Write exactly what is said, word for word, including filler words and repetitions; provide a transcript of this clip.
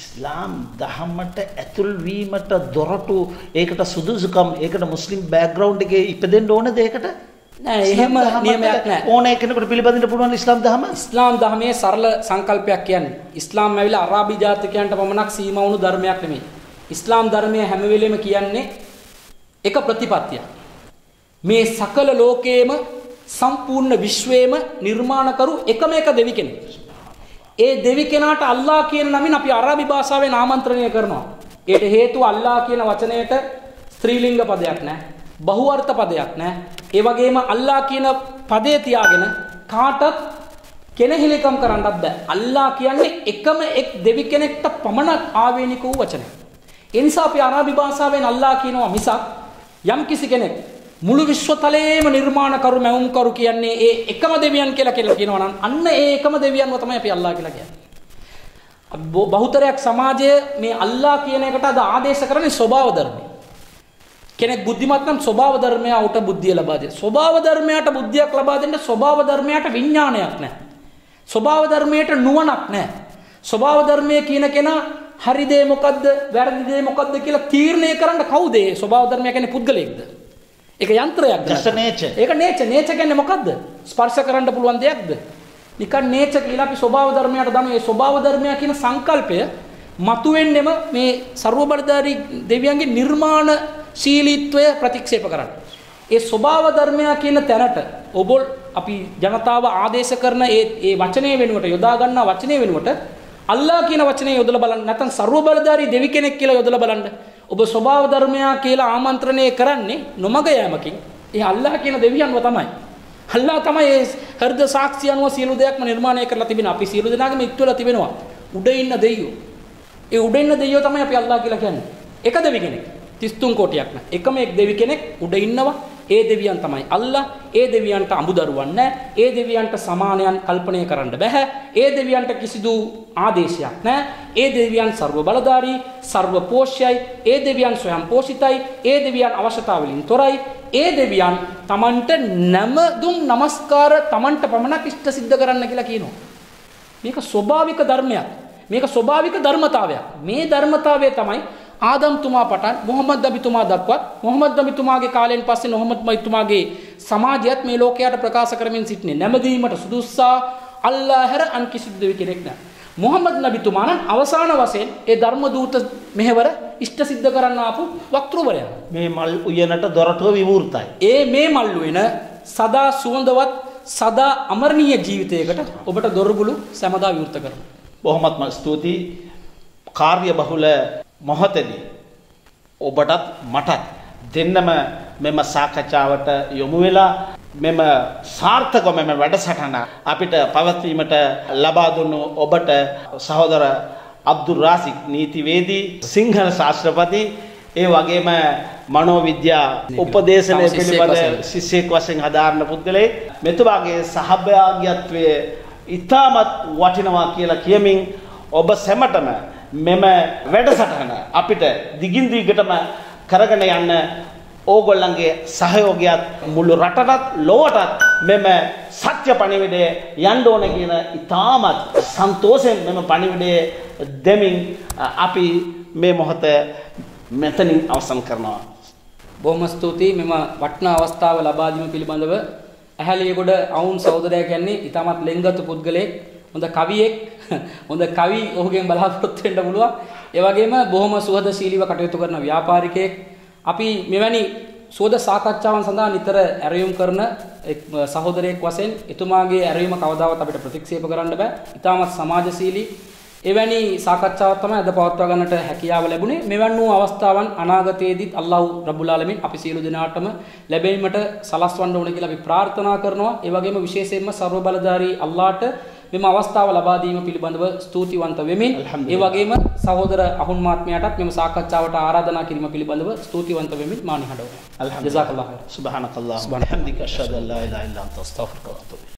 ඉස්ලාම් දහමට ඇතුල් වීමට දොරටු ඒකට සුදුසුකම් ඒකට මුස්ලිම් බෑග්ග්‍රවුන්ඩ් එකේ ඉපදෙන්න ඕනද ඒකට? නෑ එහෙම නියමයක් නෑ. ඕනේ කෙනෙකුට පිළිපදින්න පුළුවන් ඉස්ලාම් දහම? ඉස්ලාම් දහමේ සරල සංකල්පයක් කියන්නේ ඉස්ලාම් ඇවිල්ලා අරාබි ජාතිකයන්ට පමණක් සීමා වුණු ධර්මයක් නෙමෙයි. ඉස්ලාම් ධර්මය හැම වෙලෙම කියන්නේ එක ප්‍රතිපත්තියක්. මේ සකල ලෝකයේම සම්පූර්ණ විශ්වයේම නිර්මාණ කරු එකම එක දෙවි කෙනෙක්. ඒ දෙවි කෙනාට අල්ලා කියන නමින් අපි අරාබි භාෂාවෙන් ආමන්ත්‍රණය කරනවා. ඒට හේතුව අල්ලා කියන වචනයට ස්ත්‍රීලිංග පදයක් නැහැ. බහුවර්ථ පදයක් නැහැ. ඒ වගේම අල්ලා කියන පදේ තියාගෙන කාටත් කෙනෙහිලිකම් කරන්නත් බෑ. අල්ලා කියන්නේ එකම එක් දෙවි කෙනෙක්ට පමණක් ආවේනික වූ වචනයක්. ඒ නිසා අපි අරාබි භාෂාවෙන් අල්ලා කියනවා මිසක් යම් කිසි කෙනෙක් මුළු විශ්වතලයේම නිර්මාණ කරු මැවුම් කරු කියන්නේ ඒ එකම දෙවියන් කියලා කියලා කියනවා නම් අන්න ඒ එකම දෙවියන්ව තමයි අපි අල්ලා කියලා කියන්නේ. බහුතරයක් සමාජය මේ අල්ලා කියන එකට අද ආදේශ කරන්නේ ස්වභාව ධර්මය. කෙනෙක් බුද්ධිමත් නම් ස්වභාව ධර්මයට බුද්ධිය ලබා දෙන්න. ස්වභාව ධර්මයට බුද්ධියක් ලබා දෙන්න ස්වභාව ධර්මයට විඥානයක් නැහැ. ස්වභාව ධර්මයට නුවණක් නැහැ. ස්වභාව ධර්මයේ කියන කෙනා හරි දේ මොකද්ද වැරදි දේ මොකද්ද කියලා තීරණය කරන්න කවුද? ඒ ස්වභාව ධර්මය කියන්නේ පුද්ගලයෙක්ද? ඒක යන්ත්‍රයක්ද? just nature. ඒක nature. nature කියන්නේ මොකද්ද? ස්පර්ශ කරන්න පුළුවන් දෙයක්ද? නිකන් nature කියලා අපි ස්වභාව ධර්මයට දාන ඒ ස්වභාව ධර්මය කියන සංකල්පය මතුවෙන්නෙම මේ ਸਰව බලධාරී දෙවියන්ගේ නිර්මාණ ශීලීත්වය ප්‍රතික්ෂේප කරන්න. ඒ ස්වභාව ධර්මය කියන තැනට ඔබ අපි ජනතාව ආදේශ කරන ඒ ඒ වචනේ වෙනුවට යොදා ගන්නා වචනේ වෙනුවට අල්ලා කියන වචනේ යොදලා බලන්න. නැත්නම් ਸਰව බලධාරී දෙවි කෙනෙක් කියලා යොදලා බලන්න. ඔබ ස්වභාව ධර්මය කියලා ආමන්ත්‍රණය කරන්නේ නොමග යෑමකින්. ඒ අල්ලාහ් කියන දෙවියන්ව තමයි. අල්ලාහ් තමයි ඒ හෘද සාක්ෂි අනුව සියලු දෙයක්ම නිර්මාණය කරලා තිබෙනවා. අපි සියලු දෙනාගේම ඉක්තුවලා තිබෙනවා. උඩ ඉන්න දෙයියෝ. ඒ උඩ ඉන්න දෙයියෝ තමයි අපි අල්ලාහ් කියලා කියන්නේ. එක දෙවි කෙනෙක්. තිස් තුන් කෝටියක් නෑ. එකම එක් දෙවි කෙනෙක් උඩ ඉන්නවා. ඒ දෙවියන් තමයි අල්ලාහ්. ඒ දෙවියන්ට අමුදරුවන් නෑ. ඒ දෙවියන්ට සමානයන් කල්පනය කරන්න බෑ. ඒ දෙවියන්ට කිසිදු ආදේශයක් නෑ. ඒ දෙවියන් ਸਰව බලධාරී, ਸਰව පෝෂ්‍යයි. ඒ දෙවියන් ස්වයං පෝෂිතයි. ඒ දෙවියන් අවශ්‍යතාව වලින් තොරයි. ඒ දෙවියන් තමන්ට නමදුම් නමස්කාර තමන්ට පමණක් ඉෂ්ට සිද්ධ කරන්න කියලා කියනවා. මේක ස්වභාවික ධර්මයක්. මේක ස්වභාවික ධර්මතාවයක්. මේ ධර්මතාවය තමයි ආදම්තුමා පටන් මොහම්මද් නබිතුමා දක්වත් මොහම්මද් නබිතුමාගේ කාලයෙන් පස්සේ මොහම්මද් නබිතුමාගේ සමාජයත් මේ ලෝකයට ප්‍රකාශ කරමින් සිටිනේ. නැමදීමට සුදුස්සා අල්ලාහ් හැර අන් කිසිදු දෙවි කෙනෙක් නැහැ. මොහම්මද් නබිතුමා නම් අවසාන වශයෙන් ඒ ධර්ම දූත මෙහෙවර ඉෂ්ට සිද්ධ කරන්න ආපු වක්තෘවරයා. මේ මල් උයනට දොරටුව විවෘතයි. ඒ මේ මල් උයන සදා සුවඳවත් සදා අමරණීය ජීවිතයකට ඔබට දොරබුළු සෑමදා විවෘත කරනවා. බොහොමත්ම ස්තුතියි. කාර්ය බහුල මොහොතේදී ඔබටත් මටත් දෙන්නම මෙම සාකච්ඡාවට යොමු වෙලා මෙම සාර්ථකව මෙම වැඩසටහන අපිට පවත්වීමට ලබා දුන්නු ඔබට සහෝදර අබ්දුල් රාසික් නීතිවේදී සිංහල ශාස්ත්‍රපති ඒ වගේම මනෝවිද්‍යා උපදේශනය පිළිබඳ ශිෂ්‍යෙක් වශයෙන් හදාරන පුද්ගලයෙක් මෙතුමාගේ සහභාගීත්වයේ ඉතාමත් වටිනවා කියලා කියමින් ඔබ සැමටම මෙම වැඩසටහන අපිට දිගින් දිගටම කරගෙන යන්න ඕගොල්ලන්ගේ සහයෝගයත් මුළු රටටත් ලොවටත් මෙම සත්‍ය පණිවිඩය යන්න ඕන කියන ඉතාමත් සන්තෝෂයෙන් මෙම පණිවිඩය දෙමින් අපි මේ මොහොත මෙතනින් අවසන් කරනවා. බොහොම ස්තුතියි මෙම වටිනා අවස්ථාව ලබා දීම පිළිබඳව. ඇහැලියගොඩ අවුන් සහෝදරයා කියන්නේ ඉතාමත් ලෙන්ගතු පුද්ගලයෙක්, හොඳ කවියෙක්, හොඳ කවි ඔහුගෙන් බලාපොරොත්තු වෙන්න පුළුවන්. ඒ වගේම බොහොම සුහදශීලීව කටයුතු කරන ව්‍යාපාරිකයෙක්. අපි මෙවැනි සුහද සාකච්ඡාවන් සඳහා නිතර ඇරයුම් කරන සහෝදරයෙක් වශයෙන් එතුමාගේ ඇරයුම කවදාවත් අපිට ප්‍රතික්ෂේප කරන්න බෑ. ඉතාමත් සමාජශීලී එවැනි සාකච්ඡාවක් තමයි අද පවත්වා ගන්නට හැකියාව ලැබුණේ. මෙවන් වූ අවස්ථාවන් අනාගතයේදීත් අල්ලාහ් රබ්බුල් ආලමීන් අපි සියලු දෙනාටම ලැබෙන්නට සලස්වන්න ඕන කියලා අපි ප්‍රාර්ථනා කරනවා. ඒ වගේම විශේෂයෙන්ම ਸਰව බලධාරී අල්ලාහට මෙම අවස්ථාව ලබා දීම පිළිබඳව ස්තුතිවන්ත වෙමින් ඒ වගේම සහෝදර අහුන් මාත්මයාටත් මෙම සාකච්ඡාවට ආරාධනා කිරීම පිළිබඳව ස්තුතිවන්ත වෙමින් මා නිහඬව. අල්හම්දුලිල්ලාහ්. ජසාකල්ලාහ්. සුබ්හානකල්ලාහ්. වබිහම්දික අෂහදු අල්ලා ඉලාහා ඉල්ලා අන්ත අස්තග්ෆිරුක වඅතුබු